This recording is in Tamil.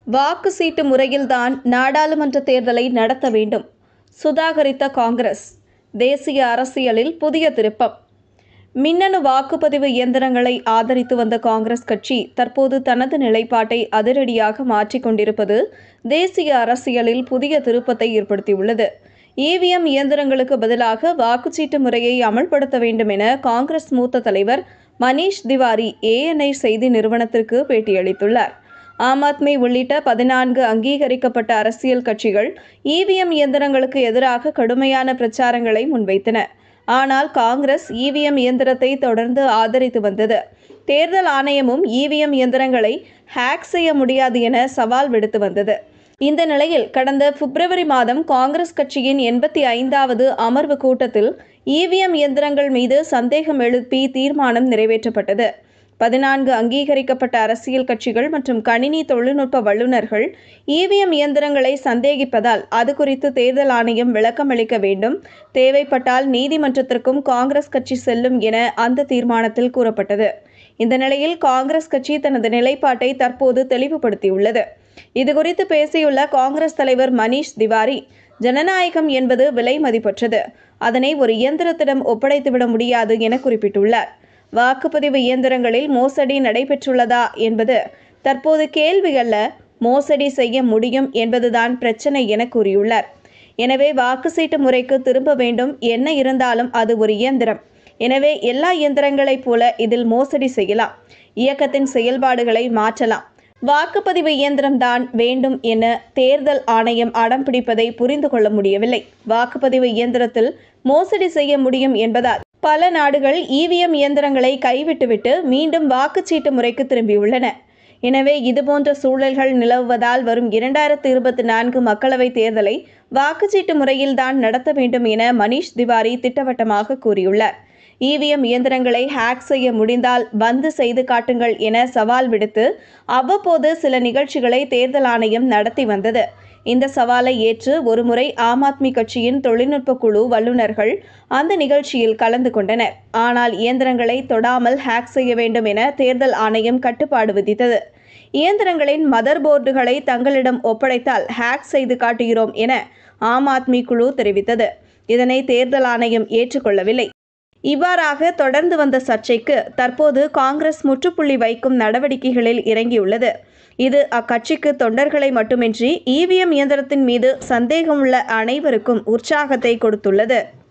வாக்கு சீட்டு முறையில்தான் நாடாளுமன்ற தேர்தலை நடத்த வேண்டும். சுதாகரித்த காங்கிரஸ். தேசிய அரசியலில் புதிய திருப்பம். மின்னணு வாக்குப்பதிவு இயந்திரங்களை ஆதரித்து வந்த காங்கிரஸ் கட்சி தற்போது தனது நிலைப்பாட்டை அதிரடியாக மாற்றிக்கொண்டிருப்பது தேசிய அரசியலில் புதிய திருப்பத்தை ஏற்படுத்தியுள்ளது. இவிஎம் இயந்திரங்களுக்கு பதிலாக வாக்குச்சீட்டு முறையை அமல்படுத்த வேண்டும் என காங்கிரஸ் மூத்த தலைவர் மணீஷ் திவாரி ANI செய்தி நிறுவனத்திற்கு பேட்டியளித்துள்ளார். ஆம் ஆத்மி உள்ளிட்ட 14 அங்கீகரிக்கப்பட்ட அரசியல் கட்சிகள் இவிஎம் இயந்திரங்களுக்கு எதிராக கடுமையான பிரச்சாரங்களை முன்வைத்தன. ஆனால் காங்கிரஸ் இவிஎம் இயந்திரத்தை தொடர்ந்து ஆதரித்து வந்தது. தேர்தல் ஆணையமும் இவிஎம் இயந்திரங்களை ஹேக் செய்ய முடியாது என சவால் விடுத்து வந்தது. இந்த நிலையில் கடந்த பிப்ரவரி மாதம் காங்கிரஸ் கட்சியின் 85வது அமர்வு கூட்டத்தில் இவிஎம் இயந்திரங்கள் மீது சந்தேகம் எழுப்பி தீர்மானம் நிறைவேற்றப்பட்டது. 14 அங்கீகரிக்கப்பட்ட அரசியல் கட்சிகள் மற்றும் கணினி தொழில்நுட்ப வல்லுநர்கள் இவிஎம் இயந்திரங்களை சந்தேகிப்பதால் அது குறித்து தேர்தல் ஆணையம் விளக்கமளிக்க வேண்டும், தேவைப்பட்டால் நீதிமன்றத்திற்கும் காங்கிரஸ் கட்சி செல்லும் என அந்த தீர்மானத்தில் கூறப்பட்டது. இந்த நிலையில் காங்கிரஸ் கட்சி தனது நிலைப்பாட்டை தற்போது தெளிவுபடுத்தியுள்ளது. இதுகுறித்து பேசியுள்ள காங்கிரஸ் தலைவர் மணீஷ் திவாரி, ஜனநாயகம் என்பது விலை மதிப்பற்றது, அதனை ஒரு இயந்திரத்திடம் ஒப்படைத்துவிட முடியாது என குறிப்பிட்டுள்ளார். வாக்குப்பதிவு இயந்திரங்களில் மோசடி நடைபெற்றுள்ளதா என்பது தற்போது கேள்வி அல்ல, மோசடி செய்ய முடியும் என்பதுதான் பிரச்சனை என கூறியுள்ளார். எனவே வாக்கு சீட்டு முறைக்கு திரும்ப வேண்டும். என்ன இருந்தாலும் அது ஒரு இயந்திரம். எனவே எல்லா இயந்திரங்களைப் போல இதில் மோசடி செய்யலாம், இயக்கத்தின் செயல்பாடுகளை மாற்றலாம். வாக்குப்பதிவு இயந்திரம்தான் வேண்டும் என தேர்தல் ஆணையம் அடம் பிடிப்பதை புரிந்து கொள்ள முடியவில்லை. வாக்குப்பதிவு இயந்திரத்தில் மோசடி செய்ய முடியும் என்பதால் பல நாடுகள் இவிஎம் இயந்திரங்களை கைவிட்டுவிட்டு மீண்டும் வாக்குச்சீட்டு முறைக்கு திரும்பியுள்ளன. எனவே இதுபோன்ற சூழல்கள் நிலவுவதால் வரும் 2024 மக்களவைத் தேர்தலை வாக்குச்சீட்டு முறையில்தான் நடத்த வேண்டும் என மணீஷ் திவாரி திட்டவட்டமாக கூறியுள்ளார். இவிஎம் இயந்திரங்களை ஹேக் செய்ய முடிந்தால் வந்து செய்து காட்டுங்கள் என சவால் விடுத்து அவ்வப்போது சில நிகழ்ச்சிகளை தேர்தல் ஆணையம் நடத்தி வந்தது. இந்த சவாலை ஏற்று ஒருமுறை ஆம் ஆத்மி கட்சியின் தொழில்நுட்ப குழு வல்லுநர்கள் அந்த நிகழ்ச்சியில் கலந்து கொண்டனர். ஆனால் இயந்திரங்களை தொடாமல் ஹேக் செய்ய வேண்டும் என தேர்தல் ஆணையம் கட்டுப்பாடு விதித்தது. இயந்திரங்களின் மதர் போர்டுகளை தங்களிடம் ஒப்படைத்தால் ஹேக் செய்து காட்டுகிறோம் என ஆம் ஆத்மி குழு தெரிவித்தது. இதனை தேர்தல் ஆணையம் ஏற்றுக்கொள்ளவில்லை. இவ்வாறாக தொடர்ந்து வந்த சர்ச்சைக்கு தற்போது காங்கிரஸ் முற்றுப்புள்ளி வைக்கும் நடவடிக்கைகளில் இறங்கியுள்ளது. இது அக்கட்சிக்கு தொண்டர்களை மட்டுமின்றி இவிஎம் இயந்திரத்தின் மீது சந்தேகமுள்ள அனைவருக்கும் உற்சாகத்தை கொடுத்துள்ளது.